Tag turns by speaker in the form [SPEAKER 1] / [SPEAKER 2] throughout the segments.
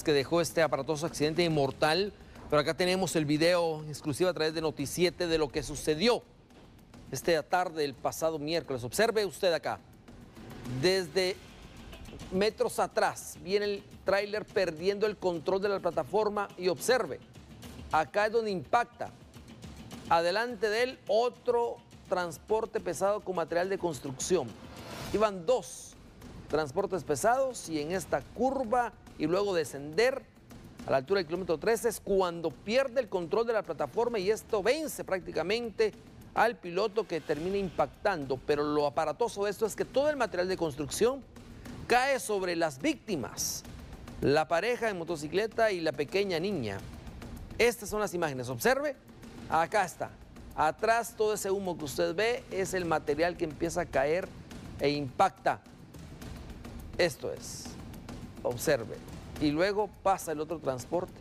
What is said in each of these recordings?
[SPEAKER 1] que dejó este aparatoso accidente mortal, pero acá tenemos el video exclusivo a través de Noticiete de lo que sucedió esta tarde del pasado miércoles. Observe usted acá, desde metros atrás viene el tráiler perdiendo el control de la plataforma y observe, acá es donde impacta. Adelante de él otro transporte pesado con material de construcción. Iban dos transportes pesados y en esta curva y luego descender a la altura del kilómetro 13 es cuando pierde el control de la plataforma y esto vence prácticamente al piloto que termina impactando. Pero lo aparatoso de esto es que todo el material de construcción cae sobre las víctimas, la pareja en motocicleta y la pequeña niña. Estas son las imágenes, observe, acá está. Atrás todo ese humo que usted ve es el material que empieza a caer e impacta. Esto es, observe. Y luego pasa el otro transporte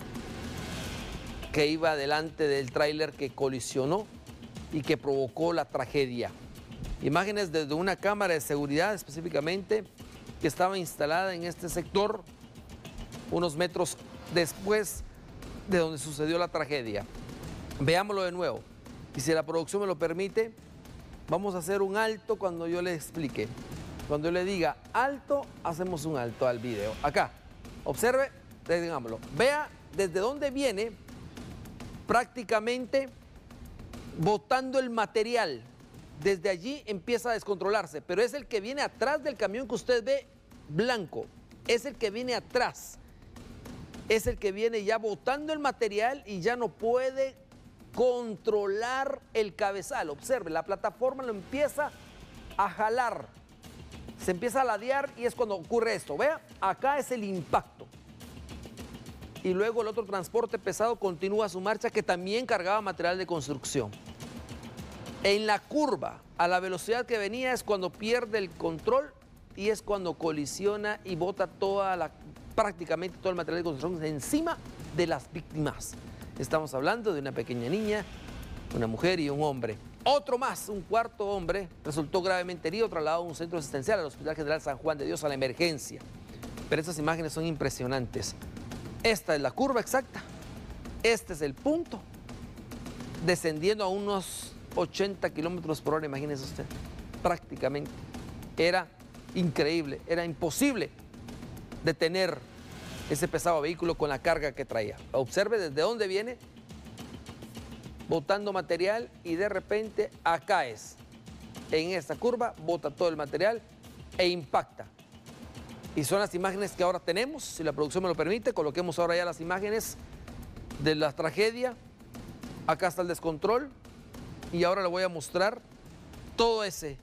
[SPEAKER 1] que iba delante del tráiler que colisionó y que provocó la tragedia. Imágenes desde una cámara de seguridad específicamente que estaba instalada en este sector unos metros después de donde sucedió la tragedia. Veámoslo de nuevo. Y si la producción me lo permite, vamos a hacer un alto cuando yo le explique. Cuando yo le diga alto, hacemos un alto al video. Acá, observe, detengámoslo. Vea desde dónde viene prácticamente botando el material. Desde allí empieza a descontrolarse, pero es el que viene atrás del camión que usted ve blanco. Es el que viene atrás. Es el que viene ya botando el material y ya no puede controlar el cabezal. Observe, la plataforma lo empieza a jalar. Se empieza a ladear y es cuando ocurre esto. Vea, acá es el impacto. Y luego el otro transporte pesado continúa su marcha que también cargaba material de construcción. En la curva, a la velocidad que venía es cuando pierde el control y es cuando colisiona y bota prácticamente todo el material de construcción encima de las víctimas. Estamos hablando de una pequeña niña, una mujer y un hombre. Otro más, un cuarto hombre, resultó gravemente herido, trasladado a un centro asistencial al Hospital General San Juan de Dios a la emergencia. Pero estas imágenes son impresionantes. Esta es la curva exacta. Este es el punto. Descendiendo a unos 80 kilómetros por hora, imagínese usted. Prácticamente. Era increíble, era imposible detener ese pesado vehículo con la carga que traía. Observe desde dónde viene, botando material y de repente acá es. En esta curva bota todo el material e impacta. Y son las imágenes que ahora tenemos, si la producción me lo permite, coloquemos ahora ya las imágenes de la tragedia. Acá está el descontrol y ahora le voy a mostrar todo ese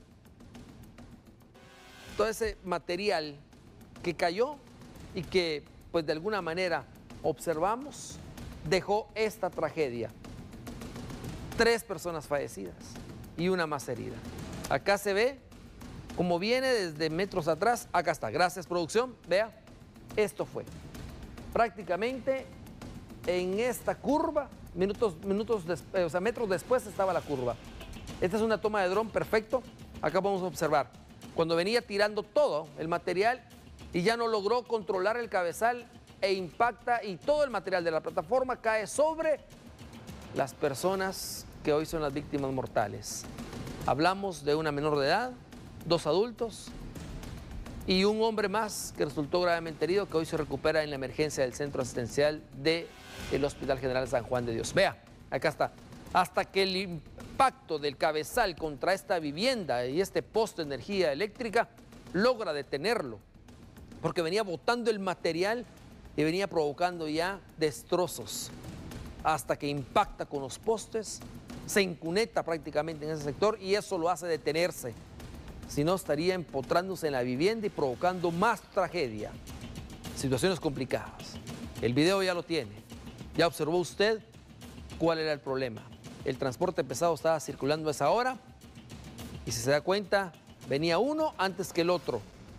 [SPEAKER 1] material que cayó y que pues de alguna manera observamos dejó esta tragedia. 3 personas fallecidas y una más herida. Acá se ve como viene desde metros atrás. Acá está, gracias producción, vea, esto fue prácticamente en esta curva, metros después estaba la curva. Esta es una toma de dron perfecto. Acá vamos a observar cuando venía tirando todo el material y ya no logró controlar el cabezal e impacta y todo el material de la plataforma cae sobre las personas que hoy son las víctimas mortales. Hablamos de una menor de edad, 2 adultos y un hombre más que resultó gravemente herido que hoy se recupera en la emergencia del centro asistencial del Hospital General San Juan de Dios. Vea, acá está. Hasta que el impacto del cabezal contra esta vivienda y este poste de energía eléctrica logra detenerlo, porque venía botando el material y venía provocando ya destrozos, hasta que impacta con los postes, se incuneta prácticamente en ese sector y eso lo hace detenerse. Si no, estaría empotrándose en la vivienda y provocando más tragedia. Situaciones complicadas. El video ya lo tiene. Ya observó usted cuál era el problema. El transporte pesado estaba circulando a esa hora y si se da cuenta, venía uno antes que el otro.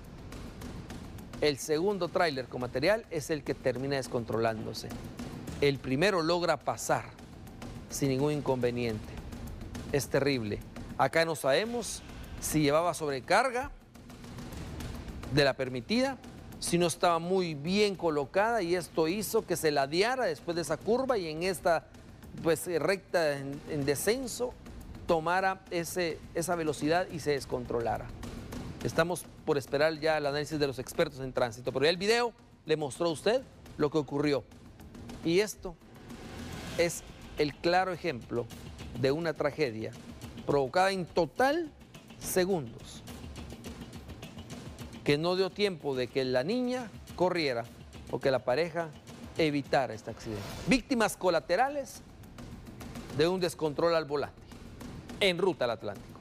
[SPEAKER 1] El segundo tráiler con material es el que termina descontrolándose. El primero logra pasar sin ningún inconveniente. Es terrible. Acá no sabemos si llevaba sobrecarga de la permitida, si no estaba muy bien colocada, y esto hizo que se ladeara después de esa curva y en esta pues recta en descenso tomara esa velocidad y se descontrolara. Estamos por esperar ya el análisis de los expertos en tránsito, pero ya el video le mostró a usted lo que ocurrió. Y esto es el claro ejemplo de una tragedia provocada en total segundos, que no dio tiempo de que la niña corriera o que la pareja evitara este accidente. Víctimas colaterales de un descontrol al volante en ruta al Atlántico.